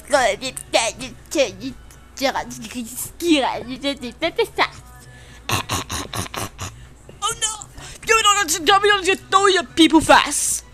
Oh no! You're not going to tell me I'm going to throw your people fast!